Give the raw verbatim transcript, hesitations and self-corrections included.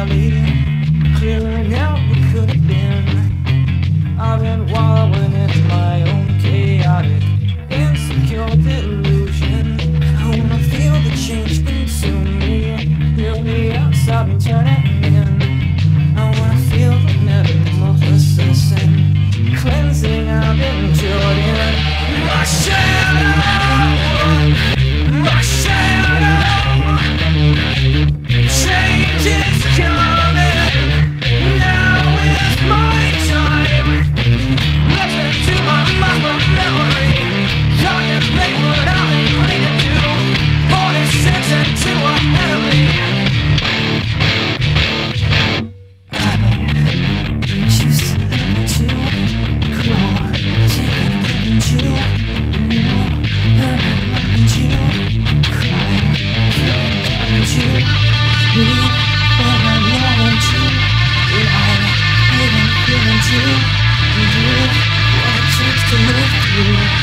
rally, clearing out what could have been. I've been wallowing in my own chaotic, insecure delusion. I wanna feel the change consume me, feel the outside and turn it in. I wanna feel the metamorphosis and cleansing I've endured in. My shadow, my shadow, change is coming. Now is my time. Listen to my mama memory, contemplate what I've been waiting to. forty-six into a enemy. I've been choosing to crawl, taking into you, and you cry, and you breathe, but I'm not into lie, even feeling to you, what it takes to live through.